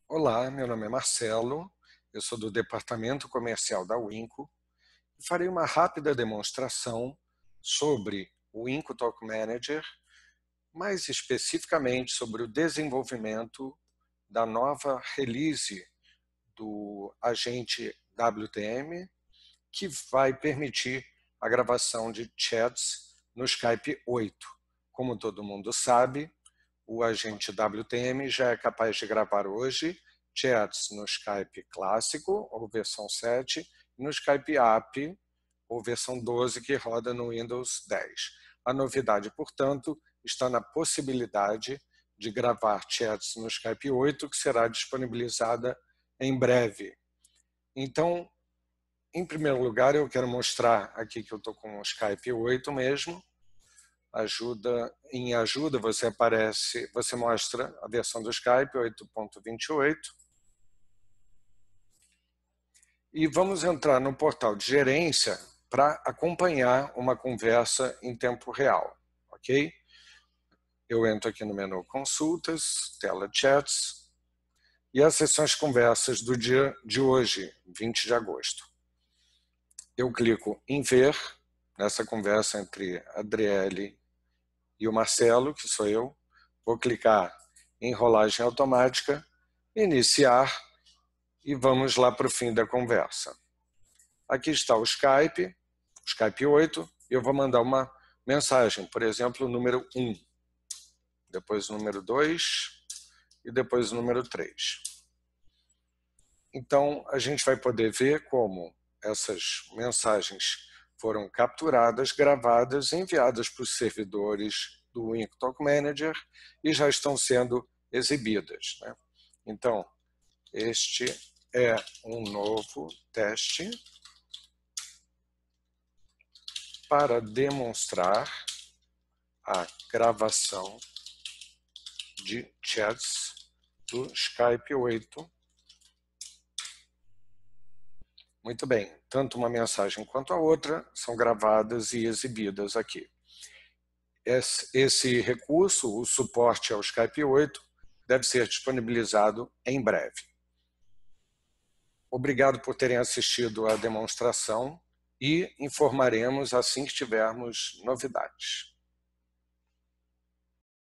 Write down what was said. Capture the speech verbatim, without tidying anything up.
Olá, meu nome é Marcelo, eu sou do Departamento Comercial da Winco e farei uma rápida demonstração sobre o Winco Talk Manager, mais especificamente sobre o desenvolvimento da nova release do agente W T M, que vai permitir a gravação de chats no Skype oito. Como todo mundo sabe, o agente W T M já é capaz de gravar hoje chats no Skype clássico, ou versão sete, e no Skype App, ou versão doze, que roda no Windows dez. A novidade, portanto, está na possibilidade de gravar chats no Skype oito, que será disponibilizada em breve. Então, em primeiro lugar, eu quero mostrar aqui que eu estou com o Skype oito mesmo. Ajuda, em ajuda você aparece, você mostra a versão do Skype oito ponto vinte e oito. E vamos entrar no portal de gerência para acompanhar uma conversa em tempo real, ok? Eu entro aqui no menu Consultas, Tela Chats, e essas são as conversas do dia de hoje, vinte de agosto. Eu clico em Ver, nessa conversa entre a Adriele e o Marcelo, que sou eu. Vou clicar em Rolagem Automática, Iniciar, e vamos lá para o fim da conversa. Aqui está o Skype, o Skype oito, e eu vou mandar uma mensagem, por exemplo, o número um, depois o número dois e depois o número três. Então, a gente vai poder ver como essas mensagens foram capturadas, gravadas, enviadas para os servidores do Winco Talk Manager e já estão sendo exibidas, né? Então, este é um novo teste para demonstrar a gravação de chats do Skype oito. Muito bem, tanto uma mensagem quanto a outra são gravadas e exibidas aqui. Esse recurso, o suporte ao Skype oito, deve ser disponibilizado em breve. Obrigado por terem assistido à demonstração e informaremos assim que tivermos novidades.